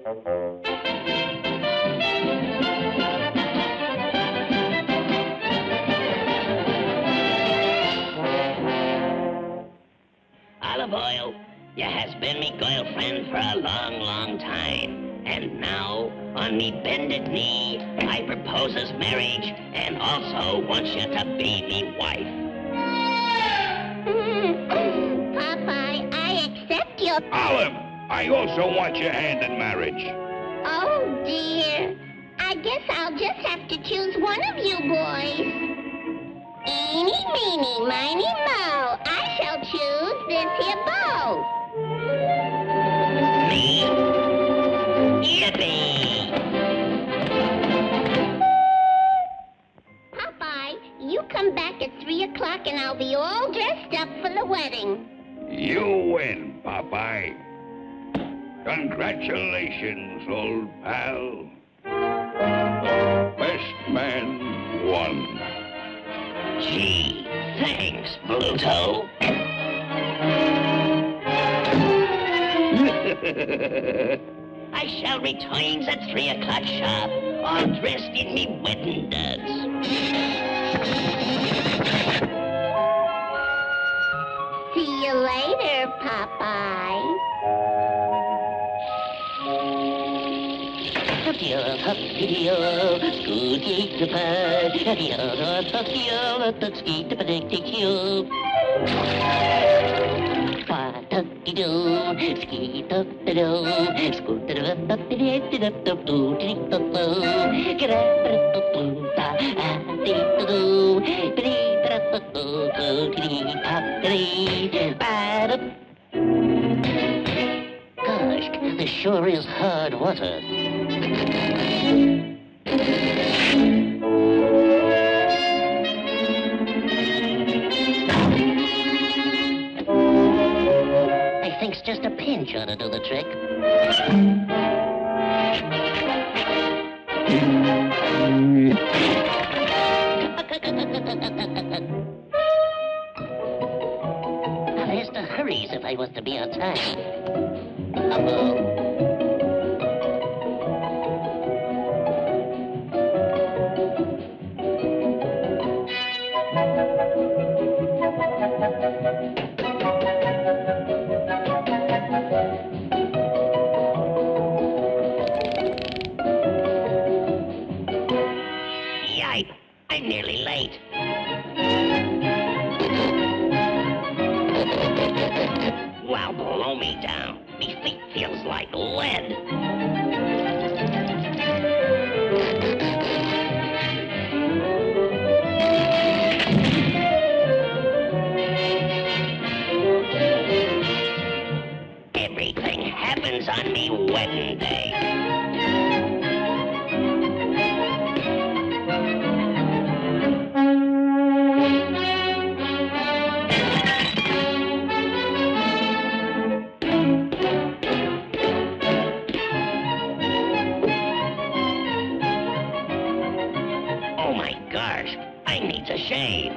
Olive Oil, you has been me girlfriend for a long, long time. And now, on me bended knee, I proposes marriage and also wants you to be me wife. Popeye, I accept your... Olive, I also want your hand in marriage. Oh, dear. I guess I'll just have to choose one of you boys. Eeny, meeny, miny, moe. I shall choose this here bow. Me? Yippee! Popeye, you come back at 3 o'clock and I'll be all dressed up for the wedding. You win, Popeye. Congratulations, old pal. Best man won. Gee, thanks, Bluto. I shall return at 3 o'clock sharp, all dressed in me wedding duds. See you later, Popeye. Gosh, this sure is hard water. I think's just a pinch ought to do the trick. Now, there's the hurries if I was to be on time. Uh-oh. Yipe! I'm nearly late. Wow, blow me down. Me feet feels like lead. Everything happens on me wedding day. Oh my gosh, I need to shave.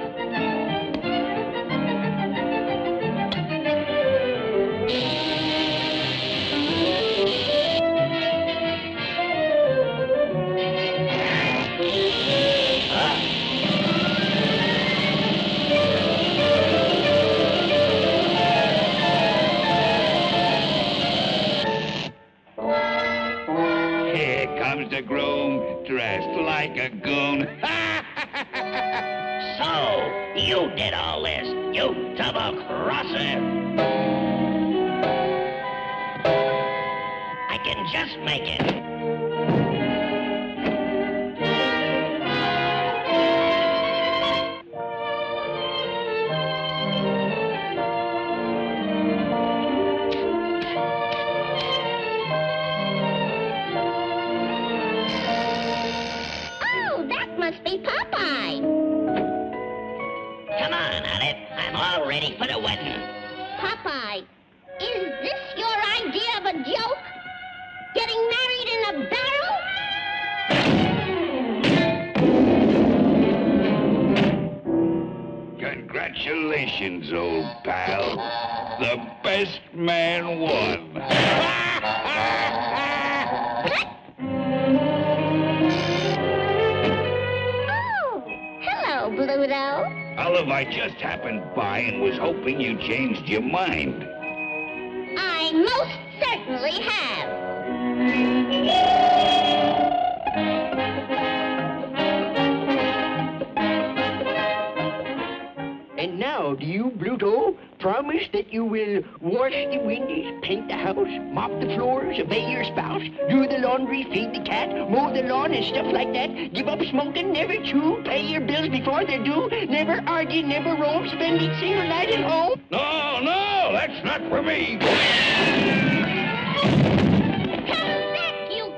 Here comes the groom, dressed like a goon. So, you did all this, you double-crosser. I can just make it. Oh, that must be Popeye. Come on, Olive. I'm all ready for the wedding. Popeye, is this your idea of a joke? Getting married in a barrel? Congratulations, old pal. The best man won. if I just happened by and was hoping you changed your mind? I most certainly have. And now, do you, Bluto, promise that you will wash the windows, paint the house, mop the floors, obey your spouse, do the laundry, feed the cat, mow the lawn and stuff like that, give up smoking, never chew, pay your bills before they're due, never argue, never roam, spend each single night at home? No, no, that's not for me. Come back, you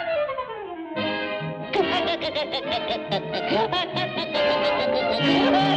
coward!